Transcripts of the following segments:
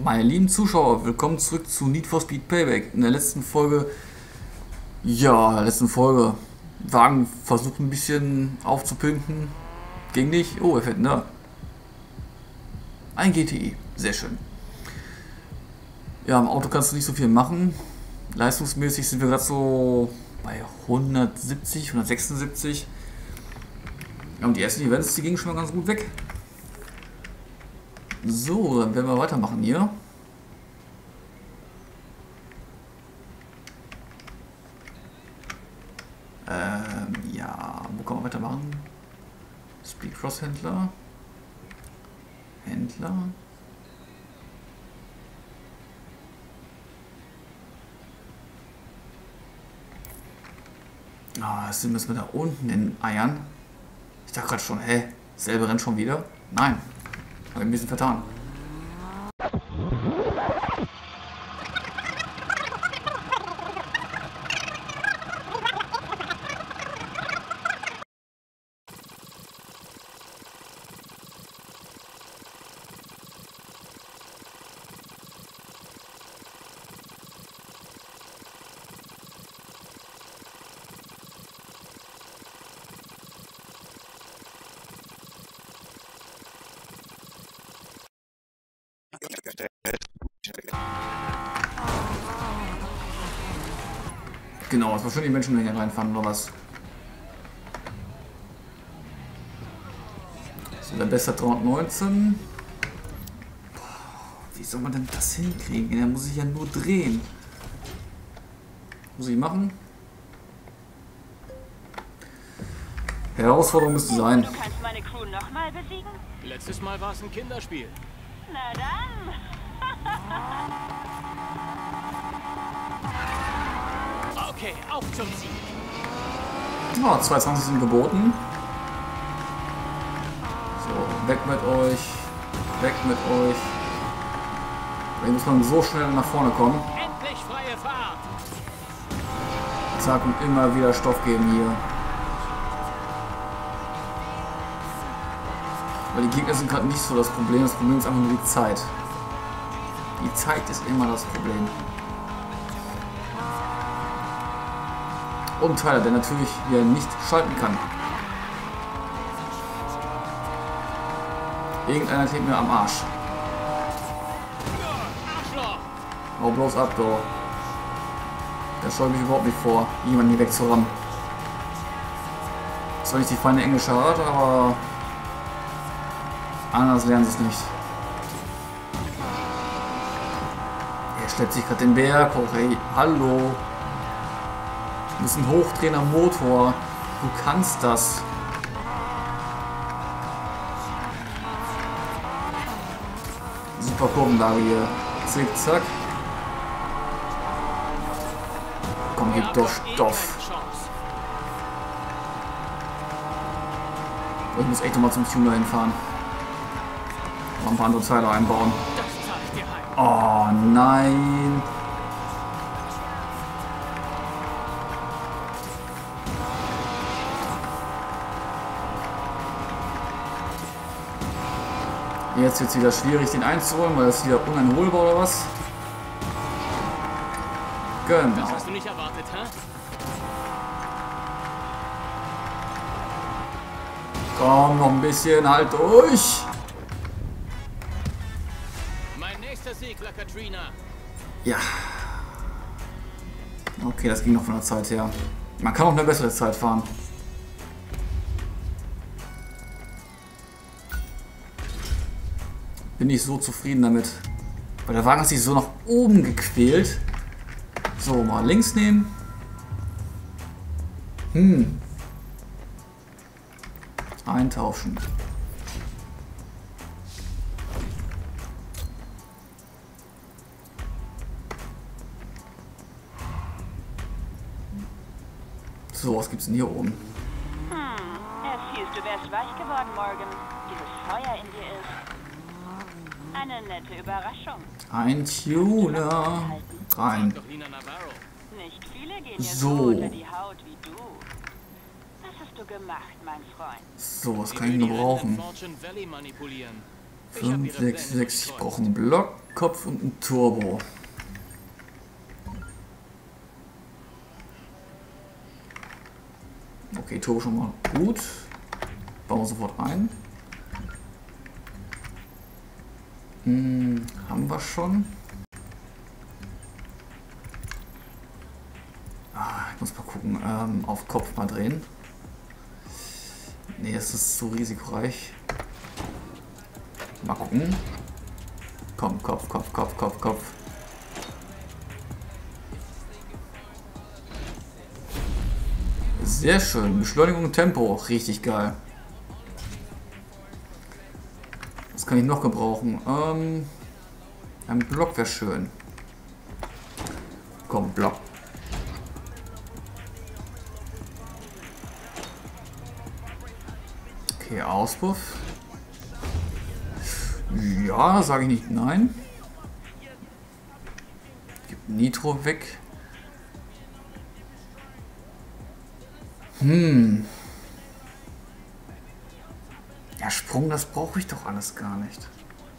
Meine lieben Zuschauer, willkommen zurück zu Need for Speed Payback. In der letzten Folge, Wagen versucht ein bisschen aufzupimpen. Ging nicht. Oh, er fährt da. Ein GTI, sehr schön. Ja, im Auto kannst du nicht so viel machen. Leistungsmäßig sind wir gerade so bei 170, 176. Ja, und die ersten Events, die gingen schon mal ganz gut weg. So, dann werden wir weitermachen hier. Ja, wo kann man weitermachen? Speedcross Händler. Ah, jetzt müssen wir da unten in Eiern. Ich dachte gerade schon, hä? Selbe Rennen schon wieder? Nein. Habe ein bisschen vertan. Genau, es war schon die Menschenmenge reinfahren oder was. So, der Beste hat 319. Boah, wie soll man denn das hinkriegen? Der muss sich ja nur drehen. Muss ich machen? Herausforderung müsste sein. Du kannst meine Crew nochmal besiegen? Letztes Mal war es ein Kinderspiel. Na dann. Okay, auf zum Sieg. Oh, 220 sind geboten. So, weg mit euch. Weg mit euch. Hier muss man so schnell nach vorne kommen. Endlich freie Fahrt. Zack, und immer wieder Stoff geben hier. Weil die Gegner sind gerade nicht so das Problem. Das Problem ist einfach nur die Zeit. Die Zeit ist immer das Problem. Und Tyler, der natürlich hier nicht schalten kann. Irgendeiner klebt mir am Arsch. Hau bloß ab, du. Das scheut mich überhaupt nicht vor, jemanden hier wegzurammen. Das war nicht die feine englische Art, aber anders lernen sie es nicht. Er schleppt sich gerade den Berg hoch, hey, hallo. Du bist ein hochdrehender Motor. Du kannst das. Super Kurvenlage hier. Zick, zack. Komm, gib doch Stoff. Ich muss echt nochmal zum Tuner hinfahren. Noch ein paar andere Teile einbauen. Oh nein. Jetzt wird es wieder schwierig, den einzuholen, weil das wieder uneinholbar oder was? Genau. Das hast du nicht erwartet, hä? Komm, noch ein bisschen, halt durch! Mein nächster Sieg, La Katrina. Ja. Okay, das ging noch von der Zeit her. Man kann auch eine bessere Zeit fahren. Bin ich so zufrieden damit. Weil der Wagen hat sich so nach oben gequält. So, mal links nehmen. Eintauschen. So, was gibt's denn hier oben? Es hieß, du wärst weich geworden, Morgan. Dieses Feuer in dir ist eine nette Überraschung. Ein Tuner. Rein. Doch Nina Navarro. Nicht viele gehen jetzt So. unter die Haut wie du. Was hast du gemacht, mein Freund? So, was Sie kann ich will nur die Rennen brauchen? in Fortune Valley manipulieren. 5, 6, 6. Ich brauche einen Block, Kopf und ein Turbo. Okay, Turbo schon mal gut. Bauen wir sofort ein. Haben wir schon. Ich muss mal gucken. Auf Kopf mal drehen. Nee, es ist zu risikoreich. Mal gucken. Komm, Kopf, Kopf, Kopf, Kopf, Kopf. Sehr schön. Beschleunigung und Tempo. Richtig geil. Was kann ich noch gebrauchen? Ein Block wäre schön. Komm, Block. Okay, Auspuff. Ja, sage ich nicht nein. Gib Nitro weg. Ja, Sprung, das brauche ich doch alles gar nicht.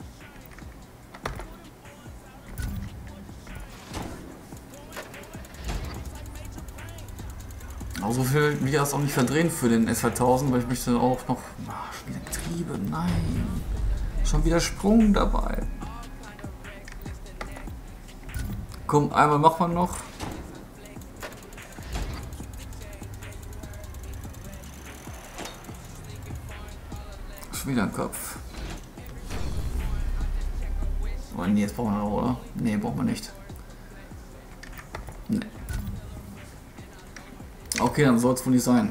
Aber so viel will ich das auch nicht verdrehen für den S2000, weil ich möchte auch noch... Ach, schon wieder Getriebe, nein. Schon wieder Sprung dabei. Komm, einmal macht man noch. Schon wieder ein Kopf. Oh nee, jetzt brauchen wir noch, oder? Nee, brauchen wir nicht. Nee. Okay, dann soll es wohl nicht sein.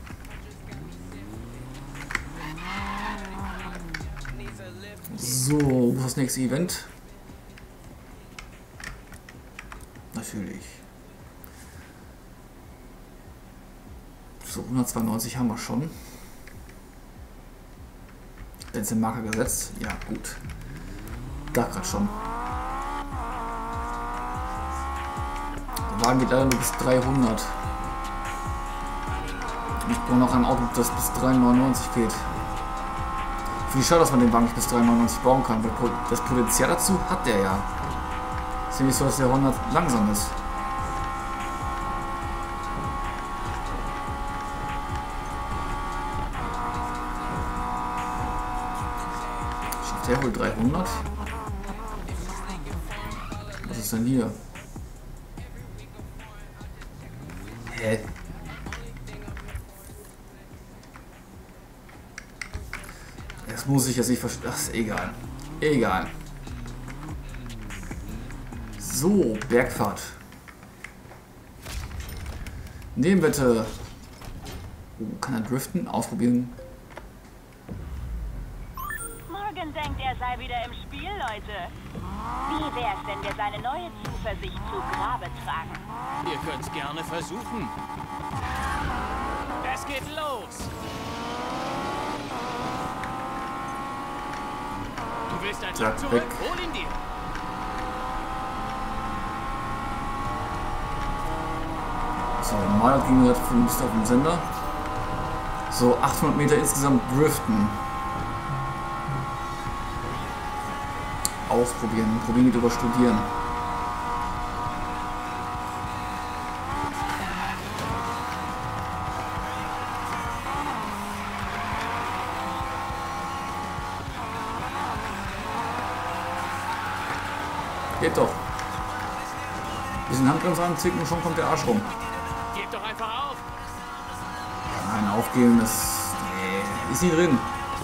So, wo ist das nächste Event? Natürlich. So, 192 haben wir schon. Jetzt den Marker gesetzt. Ja, gut. Da gerade schon. Der Wagen geht leider nur bis 300. Ich brauche noch ein Auto, das bis 399 geht. Finde ich schade, dass man den Wagen nicht bis 399 bauen kann, weil das Potenzial dazu hat der ja. Ist ja nicht so, dass der 100 langsam ist. Schafft der wohl 300? Was ist denn hier? Hä? Das muss ich jetzt nicht verstehen. Ach, ist egal. Egal. So, Bergfahrt. Nebenwette. Kann er driften? Ausprobieren. Morgan denkt, er sei wieder im Spiel, Leute. Wie wär's, wenn wir seine neue Zuversicht zu Grabe tragen? Ihr könnt's gerne versuchen. Es geht los. Du willst einen Zack, Schritt zurück? weg. Hol ihn dir. So, normal ging das von bis auf den Sender. So, 800 Meter insgesamt driften. Ausprobieren. Probieren geht über Studieren. Geht doch. Bisschen Handbremse anziehen und schon kommt der Arsch rum. Gib doch einfach auf. Nein, aufgeben, das... Nee, ist nie drin.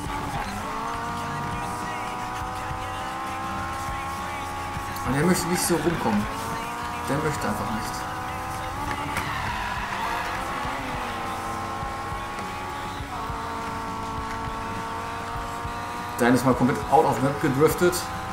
Und der möchte nicht so rumkommen. Der möchte einfach nicht. Dein ist mal komplett out of map gedriftet.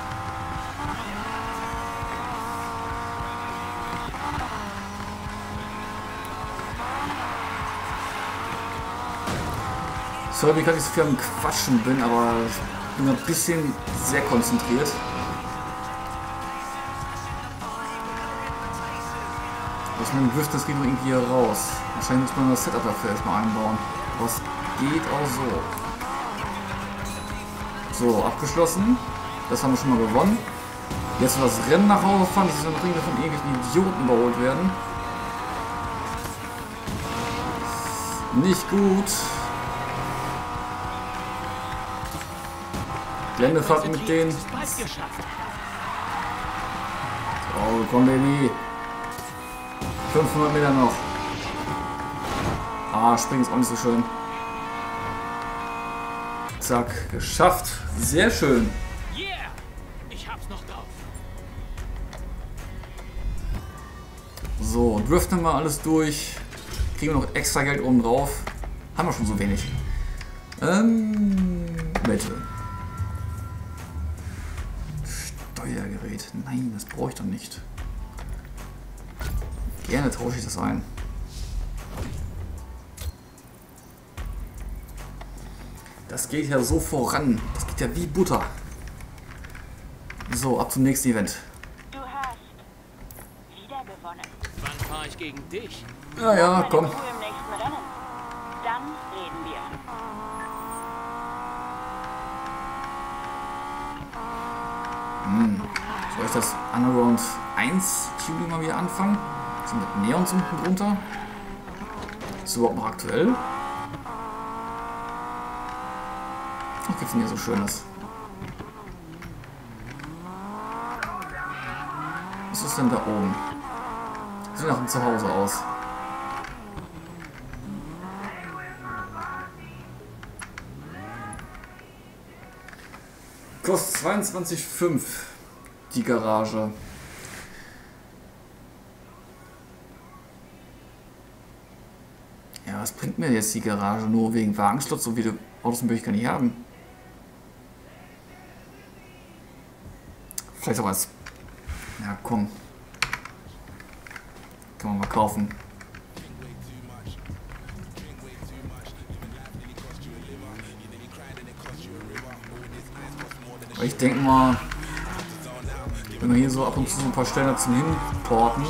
Sorry, wie kann ich so viel am Quatschen bin, aber ich bin ein bisschen sehr konzentriert. Was mit dem Drift, das kriegen wir irgendwie hier raus. Wahrscheinlich muss man das Setup dafür erstmal einbauen. Aber es geht auch so. So, abgeschlossen. Das haben wir schon mal gewonnen. Jetzt das Rennen nach Hause fahren, ich soll noch von irgendwelchen Idioten überholt werden. Nicht gut. Blendefahrt mit denen. Ist bald geschafft. Oh, komm, Baby. 500 Meter noch. Ah, springen ist auch nicht so schön. Zack, geschafft. Sehr schön. Yeah! Ich hab's noch drauf. So, driften wir alles durch. Kriegen wir noch extra Geld oben drauf. Haben wir schon so wenig. Bitte. Steuergerät. Nein, das brauche ich doch nicht. Gerne tausche ich das ein. Das geht ja so voran. Das geht ja wie Butter. So, ab zum nächsten Event. Du hast wieder gewonnen. Wann fahre ich gegen dich? Ja, ja, Meine komm. Crew im nächsten Rennen. Dann reden wir. Soll ich das Underground 1 Tuning mal wieder anfangen? So mit Neons unten drunter. Ist das überhaupt noch aktuell? Was gibt's denn hier so Schönes? Was ist denn da oben? Sieht nach dem Zuhause aus. Kostet 22,5 die Garage. Ja, was bringt mir jetzt die Garage? Nur wegen Wagenslots, so viele Autos möchte ich gar nicht haben. Vielleicht auch was. Ja, komm. Kann man mal kaufen. Aber ich denke mal, wenn wir hier so ab und zu so ein paar Stellen zum Hinporten,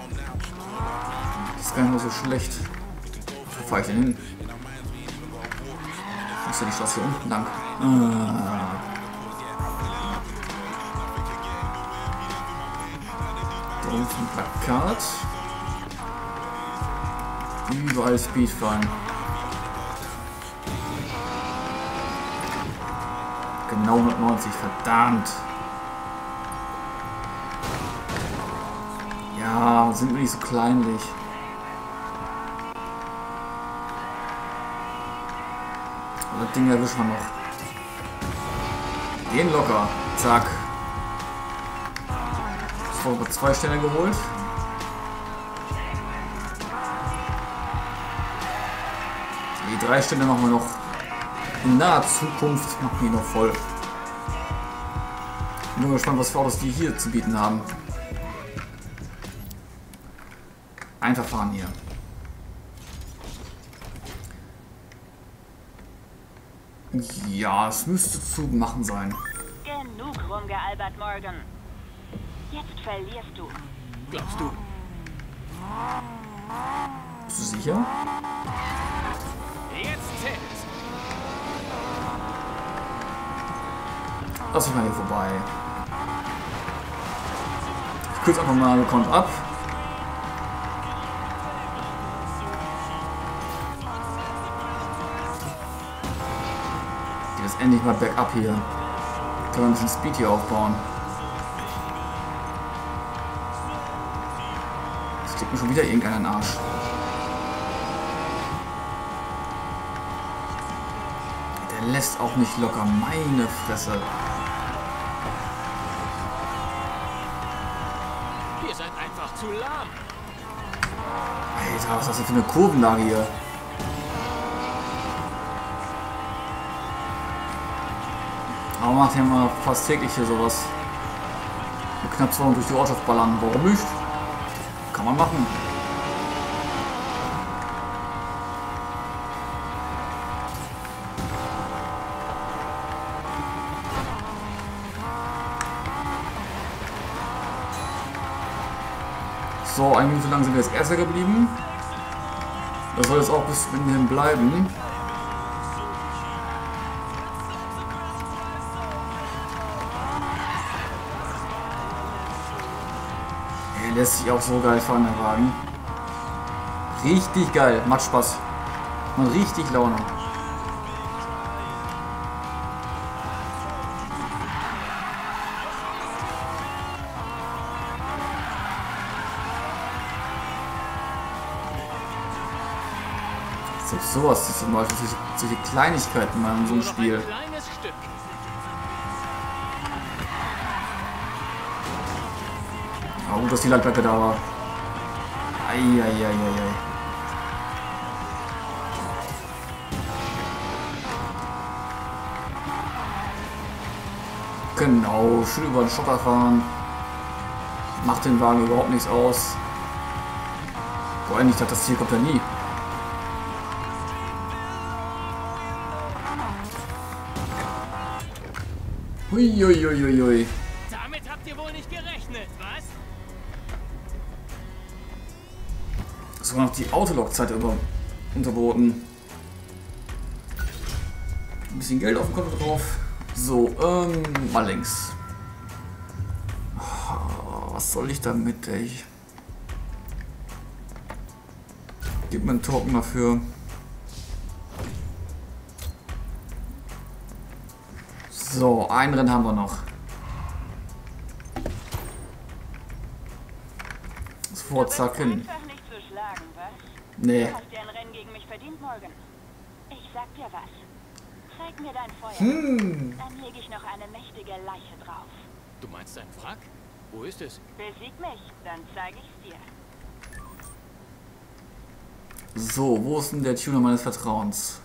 ist gar nicht mal so schlecht. Wo fahre ich denn hin? Ist ja die Straße hier unten lang. Da unten ein Plakat. Überall Speedfahren. Genau 190, verdammt. Ja, sind wir nicht so kleinlich. Aber das Ding erwischen wir noch. Den locker. Zack. So, über 2 Sterne geholt. Die 3 Sterne machen wir noch. In naher Zukunft machen wir noch voll. Bin nur gespannt, was für Autos die hier zu bieten haben. Einfach fahren hier. Ja, es müsste zu machen sein. Genug rumgealbert, Morgan. Jetzt verlierst du. Glaubst du? Bist du sicher? Jetzt zählt's. Lass mich mal hier vorbei. Ich kürze einfach mal gekonnt ab. Geht jetzt endlich mal bergab hier. Können wir ein bisschen Speed hier aufbauen. Jetzt steckt mir schon wieder irgendeiner in den Arsch. Der lässt auch nicht locker. Meine Fresse. Ihr seid einfach zu lahm. Alter, was ist das denn für eine Kurvenlage hier? Aber macht ja mal fast täglich hier sowas. Mit knapp 200 durch die Ortschaft ballern. Warum nicht? Kann man machen. So, 1 Minute lang sind wir jetzt Erster geblieben. Das soll jetzt auch bis hierhin bleiben. Lässt sich auch so geil fahren, der Wagen. Richtig geil. Macht Spaß. Macht richtig Laune. Selbst sowas ist zum Beispiel solche Kleinigkeiten mal in so einem Spiel. Ein kleines Stück. Ah, gut, dass die Leitplanke da war. Eieieiei. Genau, schön über den Schotter fahren. Macht den Wagen überhaupt nichts aus. Vor allem, ich dachte, das Ziel kommt ja nie. Huiuiuiui. Damit habt ihr wohl nicht gerechnet, was? Sogar noch die Autolock-Zeit unterboten. Ein bisschen Geld auf dem Konto drauf. So, mal links. Was soll ich damit, ey? Gib mir einen Token dafür. So, ein Rennen haben wir noch. Sofort, zack hin. Einfach nicht zu schlagen, was? Nee. Du hast dir ein Rennen gegen mich verdient, Morgan. Ich sag dir was. Zeig mir dein Feuer. Dann lege ich noch eine mächtige Leiche drauf. Du meinst ein Wrack? Wo ist es? Besieg mich, dann zeige ich's dir. So, wo ist denn der Tuner meines Vertrauens?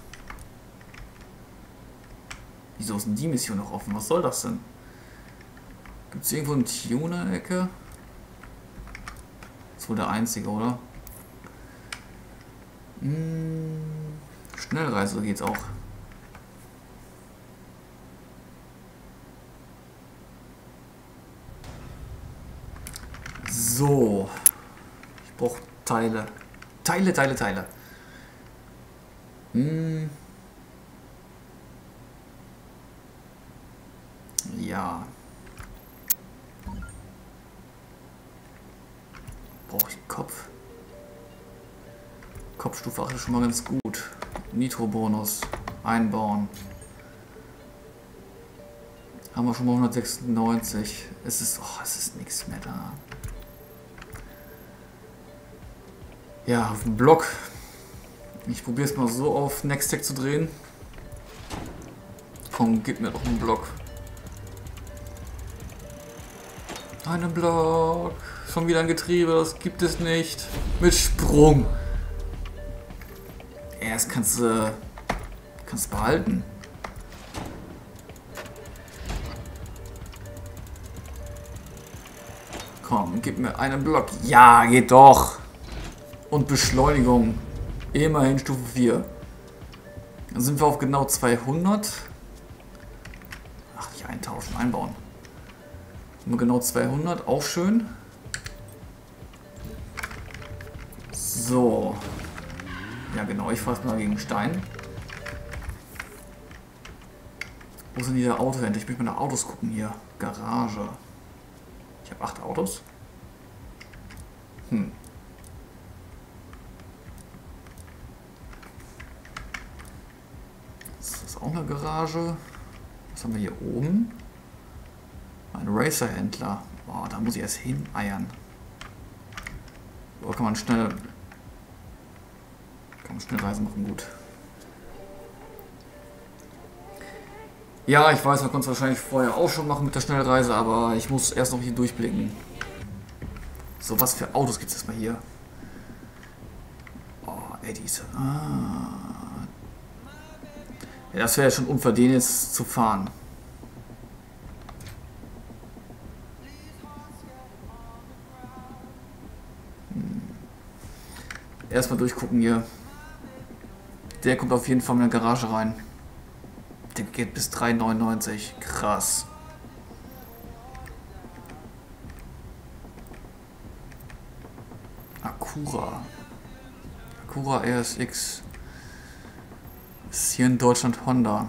Wieso ist denn die Mission noch offen? Was soll das denn? Gibt es irgendwo einen Tuner in der Ecke? Das ist wohl der einzige, oder? Schnellreise geht's auch. So. Ich brauche Teile. Teile. Ja. Brauche ich Kopf? Kopfstufe 8 ist schon mal ganz gut. Nitro-Bonus einbauen. Haben wir schon mal 196. Es ist nichts mehr da. Ja, auf dem Block. Ich probiere es mal so auf Next-Tech zu drehen. Komm, gib mir doch einen Block. Einen Block. Schon wieder ein Getriebe, das gibt es nicht. Mit Sprung. Erst kannst du behalten. Komm, gib mir einen Block. Ja, geht doch. Und Beschleunigung. Immerhin Stufe 4. Dann sind wir auf genau 200. Ach, nicht eintauschen, einbauen. Nur genau 200, auch schön. So. Ja genau, ich fahre mal gegen Stein. Wo sind die da Autos? Ich möchte mal nach Autos gucken hier. Garage. Ich habe 8 Autos. Das ist auch eine Garage. Was haben wir hier oben? Ein Racer-Händler. Boah, da muss ich erst hineiern. Boah, kann man schnell Reisen machen, gut. Ja, ich weiß, man konnte es wahrscheinlich vorher auch schon machen mit der Schnellreise, aber ich muss erst noch hier durchblicken. So, was für Autos gibt es erstmal hier? Oh, Eddies. Ja, das wäre ja schon unfair, den jetzt zu fahren. Erstmal durchgucken hier. Der kommt auf jeden Fall in der Garage rein. Der geht bis 3,99. Krass. Acura. Acura RSX. Ist hier in Deutschland Honda.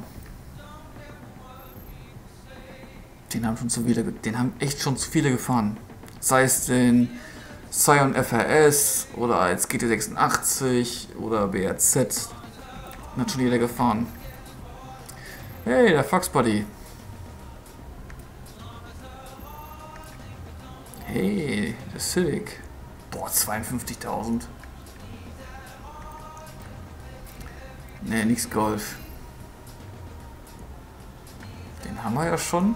Den haben echt schon zu viele gefahren. Sei es den Scion FRS oder als GT86 oder BRZ. Hat schon jeder gefahren. Hey, der Fox Buddy. Hey, der Civic. Boah, 52.000. Ne, nix Golf. Den haben wir ja schon.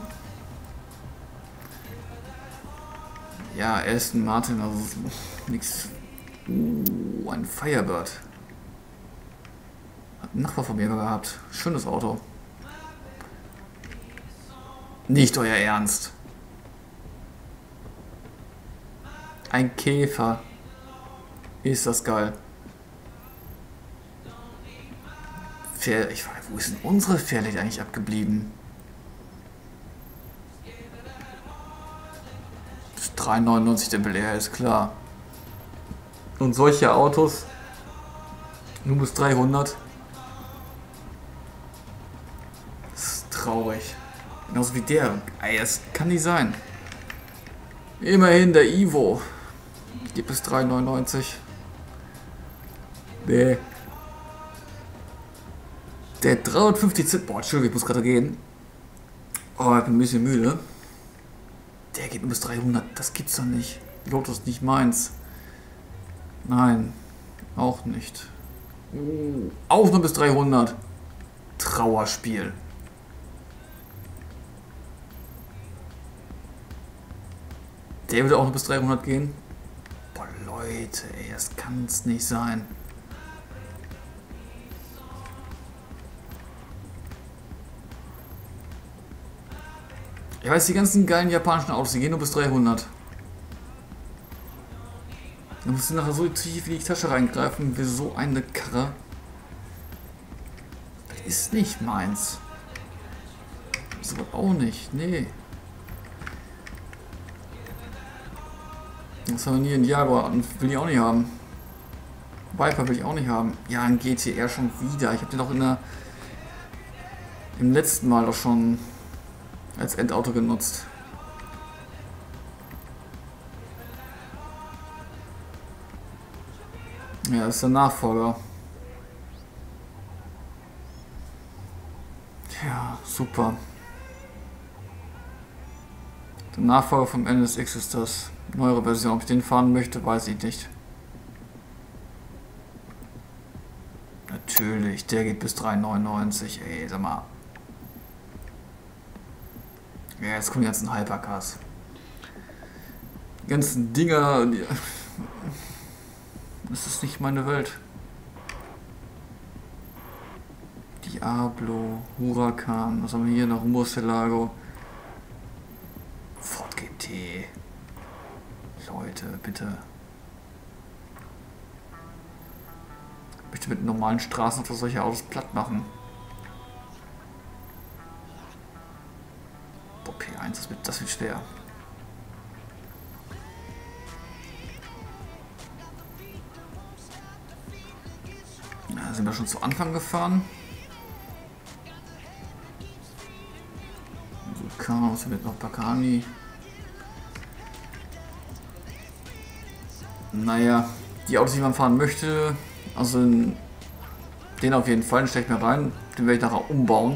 Ja, Aston Martin, also nix. Ein Firebird. Hat ein Nachbar von mir gehabt. Schönes Auto. Nicht euer Ernst. Ein Käfer. Ist das geil. Ich frage, wo ist denn unsere Fairlady eigentlich abgeblieben? Das 3,99 der Bel Air, ist klar. Und solche Autos nur bis 300. Das ist traurig. Genauso wie der. Ey, das kann nicht sein. Immerhin der Ivo. Gibt es 3,99. Nee. Der 350 Cent. Boah, Entschuldigung, ich muss gerade gehen. Oh, ich bin ein bisschen müde. Der geht nur bis 300. Das gibt's doch nicht. Lotus nicht meins. Nein. Auch nicht. Auch nur bis 300. Trauerspiel. Der würde auch nur bis 300 gehen. Boah, Leute, ey, das kann's nicht sein. Ich weiß, die ganzen geilen japanischen Autos, die gehen nur bis 300. Da musst du nachher so tief in die Tasche reingreifen, wie so eine Karre. Das ist nicht meins. So auch nicht, nee. Das haben wir nie in Jaguar, will ich auch nicht haben. Viper will ich auch nicht haben. Ja, ein GTR schon wieder. Ich habe den doch im letzten Mal doch schon als Endauto genutzt. Ja, das ist der Nachfolger. Ja, super. Der Nachfolger vom NSX ist das. Neuere Version. Ob ich den fahren möchte, weiß ich nicht. Natürlich, der geht bis 3,99. Ey, sag mal. Ja, jetzt kommen die ganzen Hypercars. Die ganzen Dinger. Das ist nicht meine Welt. Diablo, Huracan, was haben wir hier noch? Murcielago. Ford GT. Leute, bitte. Ich möchte mit normalen Straßen für solche Autos platt machen. Boah, P1, das wird schwer. Da sind wir schon zu Anfang gefahren. Chaos wird noch Pagani. Naja, die Autos, die man fahren möchte, also den auf jeden Fall, den stelle ich mir rein, den werde ich nachher umbauen.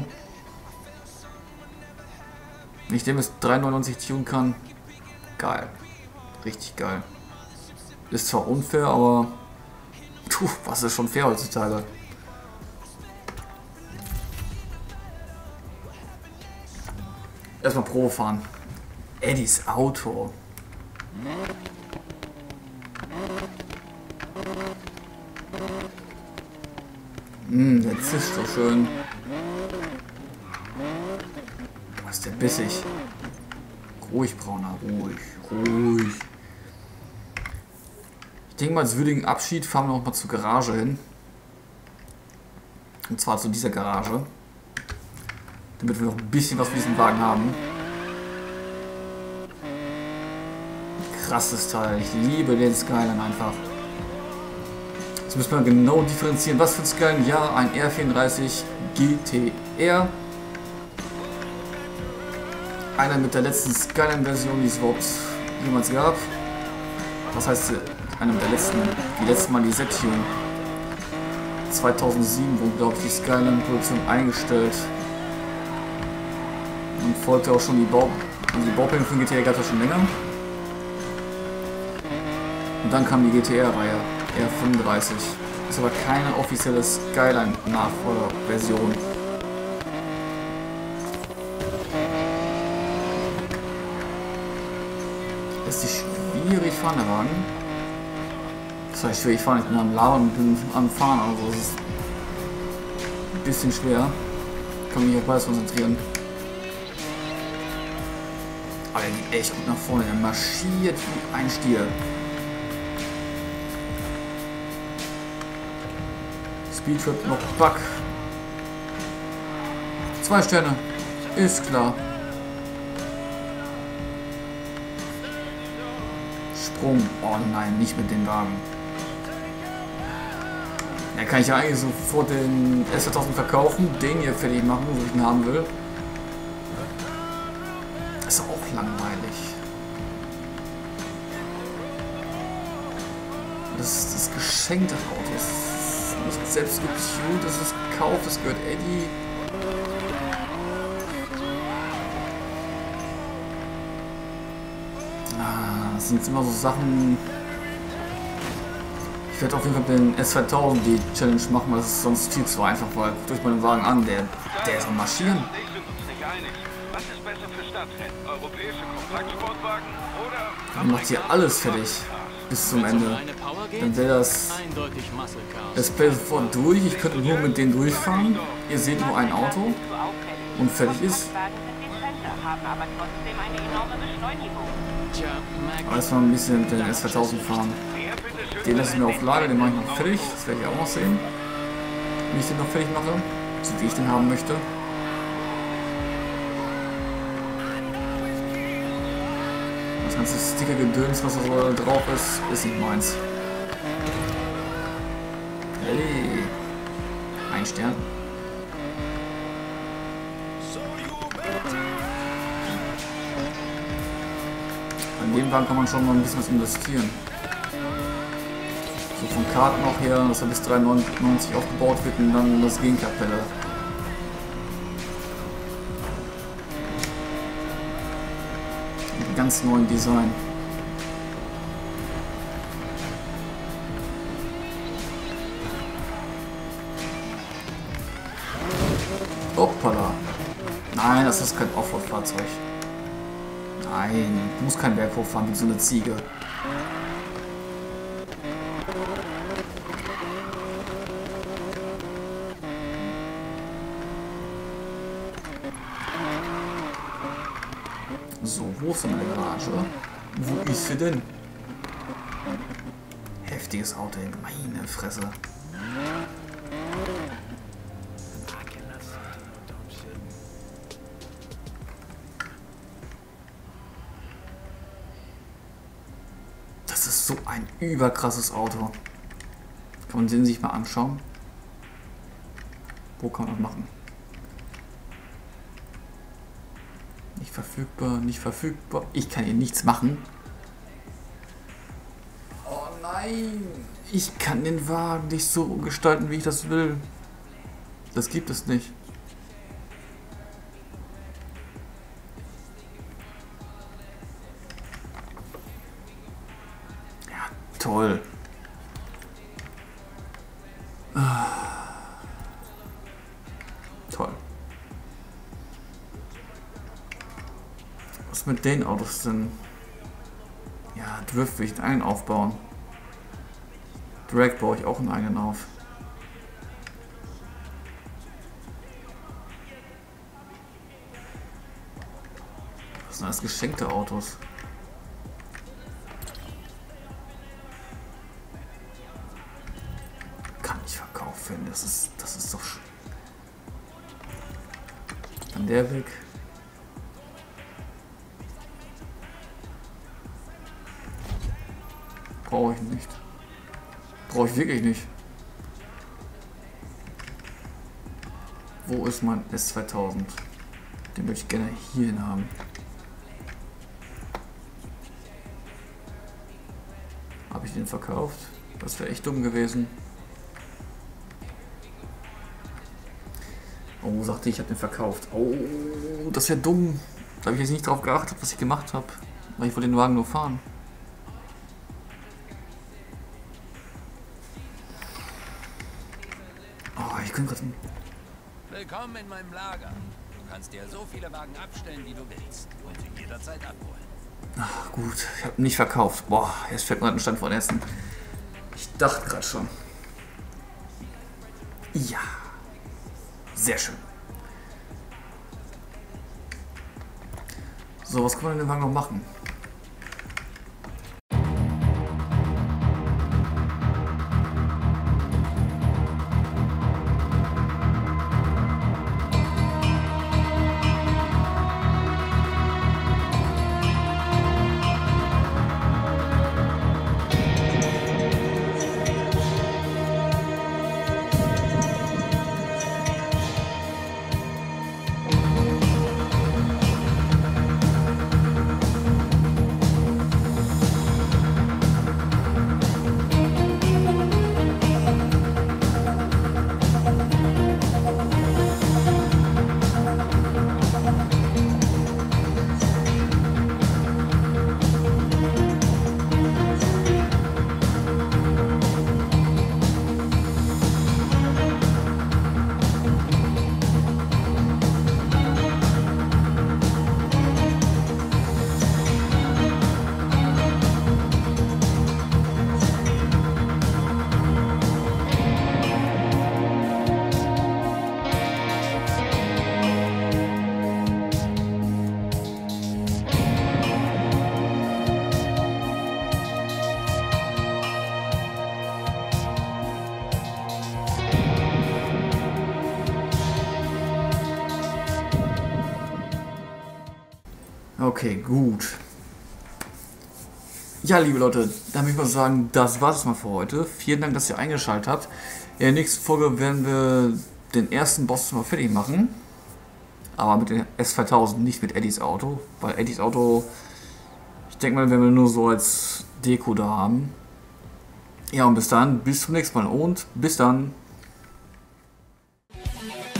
Wenn ich den bis 3,99 tunen kann, geil. Richtig geil. Ist zwar unfair, aber was ist schon fair heutzutage? Erstmal Probe fahren. Eddies Auto. Der zischt so schön. Was ist der bissig? Ruhig, Brauner, ruhig, ruhig. Ich denke mal, als würdigen Abschied fahren wir noch mal zur Garage hin. Und zwar zu dieser Garage. Damit wir noch ein bisschen was für diesen Wagen haben. Krasses Teil. Ich liebe den Skyline einfach. Jetzt müssen wir genau differenzieren. Was für ein Skyline? Ja, ein R34 GTR. Einer mit der letzten Skyline-Version, die es überhaupt jemals gab. Was heißt einem der letzten? Die letzte Mal die Sättigung. 2007 wurde, glaube ich, die Skyline-Produktion eingestellt. Und folgte auch schon die Baupläne für den GTR gab es schon länger. Und dann kam die GTR-Reihe, R35. Ist aber keine offizielle Skyline-Nachfolgerversion. Ist die schwierig fahren, der Wagen? Das heißt schwierig fahren, ich bin am Labern und bin am Fahren, also es ist ein bisschen schwer. Ich kann mich auf beides konzentrieren. Aber er geht echt gut nach vorne, er marschiert wie ein Stier. Speedtrip noch Bug. 2 Sterne. Ist klar. Sprung. Oh nein, nicht mit dem Wagen. Ja, kann ich ja eigentlich sofort den S2000 verkaufen, den hier fertig machen, wo ich ihn haben will. Das ist auch langweilig. Das ist das geschenkte Auto. Das ist nicht selbst getuned, das ist gekauft, das gehört Eddie. Das sind immer so Sachen. Ich werde auf jeden Fall den S2000 die Challenge machen, weil das ist sonst viel zu einfach, weil durch meinen Wagen an, der ist am Marschieren. Was ist besser für Stadtrennen? Europäische Kompaktsportwagen oder... Dann macht hier alles fertig bis zum Ende. Dann wäre das Play sofort durch. Ich könnte nur mit denen durchfahren. Ihr seht nur ein Auto und fertig ist. Aber erstmal ein bisschen mit den S2000 fahren. Den lasse ich mir auf Lager, den mache ich noch fertig. Das werde ich auch noch sehen. Wenn ich den noch fertig mache, so wie ich den haben möchte. Das ganze Sticker-Gedöns, was da so drauf ist, ist nicht meins. Hey, 1 Stern. An dem Wagen kann man schon mal ein bisschen was investieren. So von Karten auch her, dass er bis 3,99 aufgebaut wird und dann das Gegenkapelle. Mit ganz neuen Design. Hoppala. Nein, das ist kein Offroad-Fahrzeug. Nein, du musst keinen Berg hochfahren wie so eine Ziege. So, wo ist denn meine Garage? Wo ist sie denn? Heftiges Auto, meine Fresse. Das ist so ein überkrasses Auto. Kann man den sich mal anschauen? Wo kann man das machen? Nicht verfügbar, nicht verfügbar. Ich kann hier nichts machen. Oh nein! Ich kann den Wagen nicht so gestalten, wie ich das will. Das gibt es nicht. Ja, toll. Toll. Was mit den Autos denn? Ja, Drift will ich einen aufbauen. Drag baue ich auch einen eigenen auf. Was sind das geschenkte Autos? Kann ich verkaufen, das ist doch... Dann der weg. Brauche ich nicht. Brauche ich wirklich nicht. Wo ist mein S2000? Den würde ich gerne hierhin haben. den verkauft. Das wäre echt dumm gewesen. Oh, sagte ich habe den verkauft. Oh, das wäre dumm. Da habe ich jetzt nicht drauf geachtet, was ich gemacht habe. Weil ich wollte den Wagen nur fahren. Oh, ich könnte gerade... Willkommen in meinem Lager. Du kannst dir so viele Wagen abstellen, wie du willst. Und sie jederzeit abholen. Ach, gut, ich habe nicht verkauft. Boah, jetzt fällt mir gerade ein Stand von Essen. Ich dachte gerade schon. Ja. Sehr schön. So, was kann man in dem Wagen noch machen? Okay, gut. Ja, liebe Leute, dann würde ich mal sagen, das war es mal für heute. Vielen Dank, dass ihr eingeschaltet habt. In der nächsten Folge werden wir den ersten Boss mal fertig machen. Aber mit dem S2000, nicht mit Eddies Auto. Weil Eddies Auto, ich denke mal, werden wir nur so als Deko da haben. Ja, und bis dann, bis zum nächsten Mal und bis dann.